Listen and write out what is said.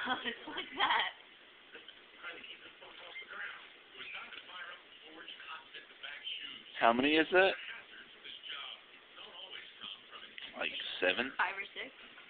It's like that. How many is that? Like 7? 5 or 6.